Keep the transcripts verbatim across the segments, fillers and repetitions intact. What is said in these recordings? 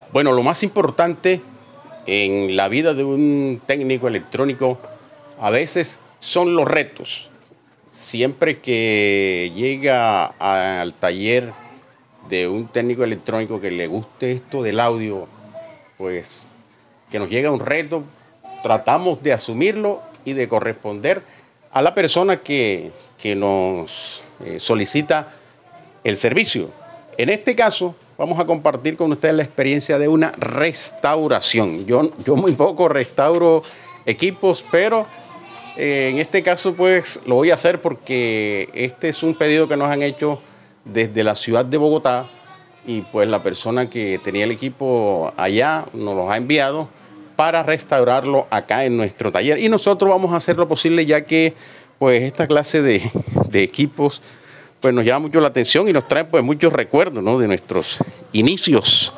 Bueno, lo más importante en la vida de un técnico electrónico a veces son los retos. Siempre que llega al taller de un técnico electrónico que le guste esto del audio, pues que nos llega un reto, tratamos de asumirlo y de corresponder a la persona que, que nos eh, solicita el servicio. En este caso, vamos a compartir con ustedes la experiencia de una restauración. Yo, yo muy poco restauro equipos, pero eh, en este caso pues lo voy a hacer porque este es un pedido que nos han hecho desde la ciudad de Bogotá y pues la persona que tenía el equipo allá nos los ha enviado para restaurarlo acá en nuestro taller. Y nosotros vamos a hacer lo posible ya que pues esta clase de, de equipos pues nos llama mucho la atención y nos trae pues muchos recuerdos, ¿no?, de nuestros inicios.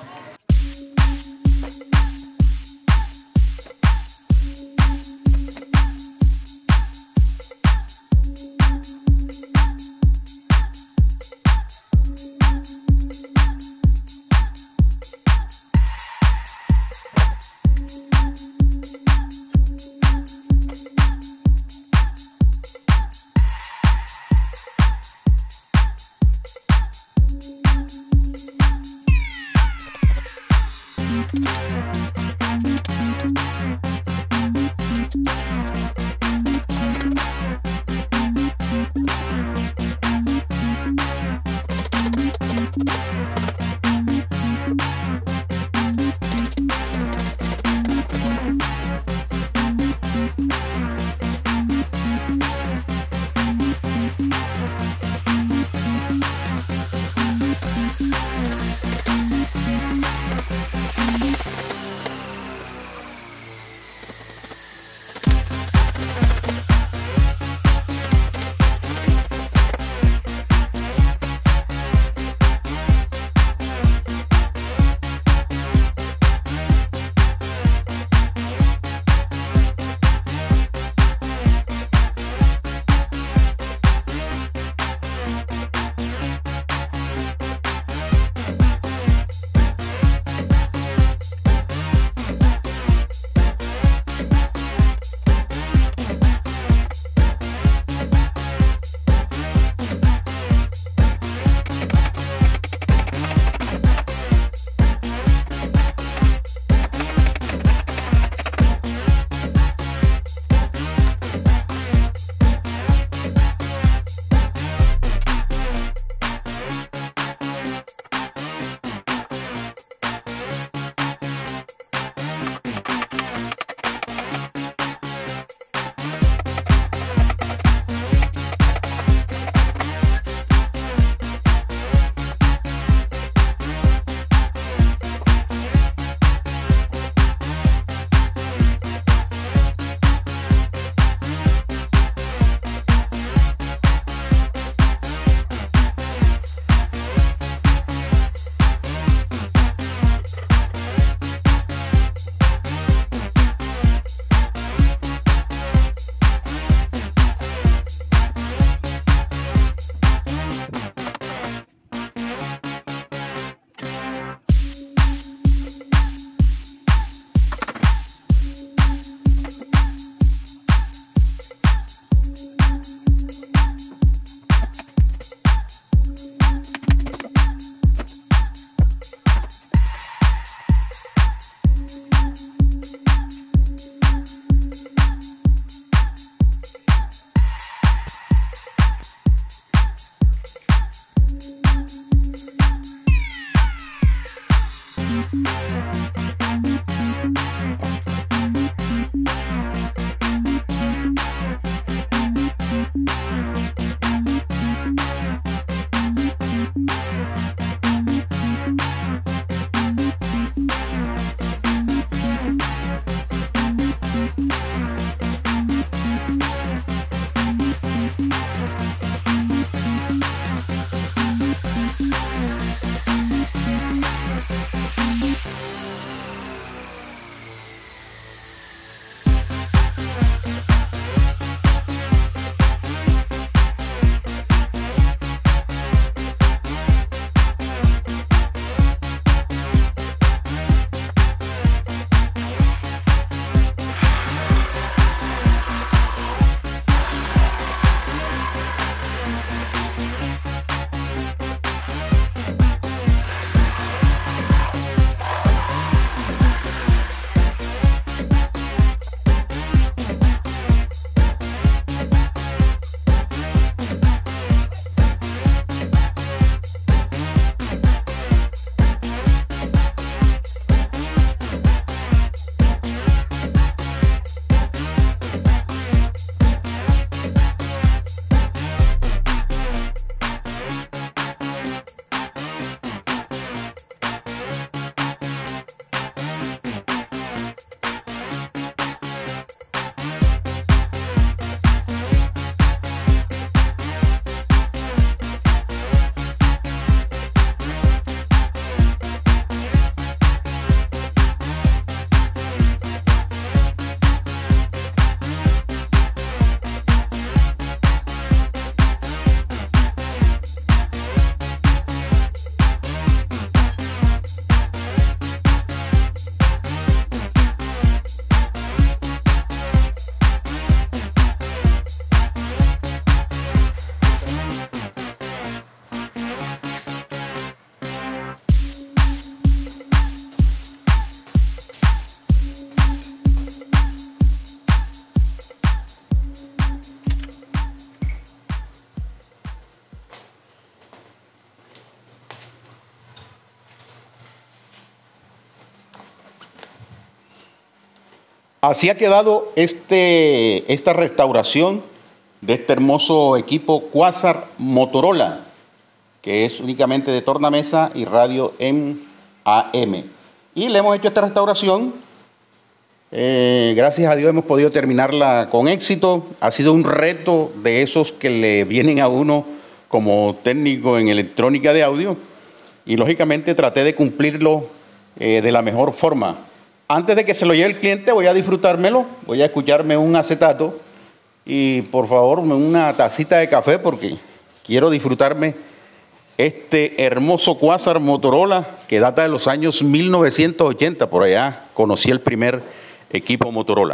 Así ha quedado este, esta restauración de este hermoso equipo Quasar Motorola, que es únicamente de tornamesa y radio en A M. Y le hemos hecho esta restauración. Eh, gracias a Dios hemos podido terminarla con éxito. Ha sido un reto de esos que le vienen a uno como técnico en electrónica de audio. Y lógicamente traté de cumplirlo eh, de la mejor forma. Antes de que se lo lleve el cliente voy a disfrutármelo, voy a escucharme un acetato y por favor una tacita de café porque quiero disfrutarme este hermoso Quasar Motorola que data de los años mil novecientos ochenta. Por allá conocí el primer equipo Motorola.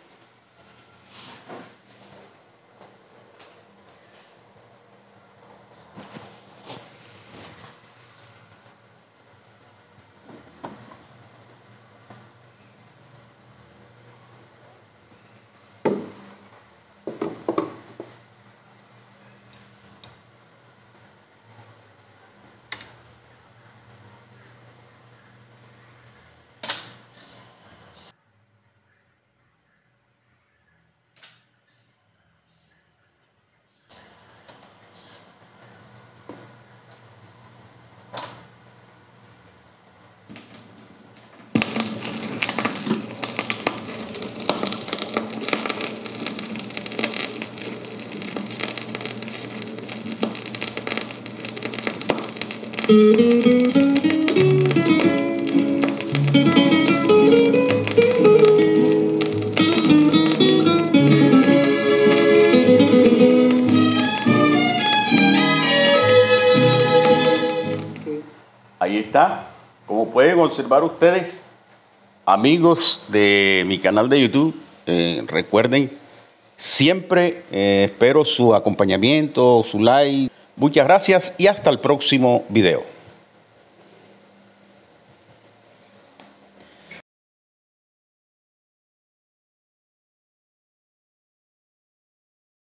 Ahí está, como pueden observar ustedes, amigos de mi canal de YouTube, eh, recuerden, siempre eh, espero su acompañamiento, su like. Muchas gracias y hasta el próximo video.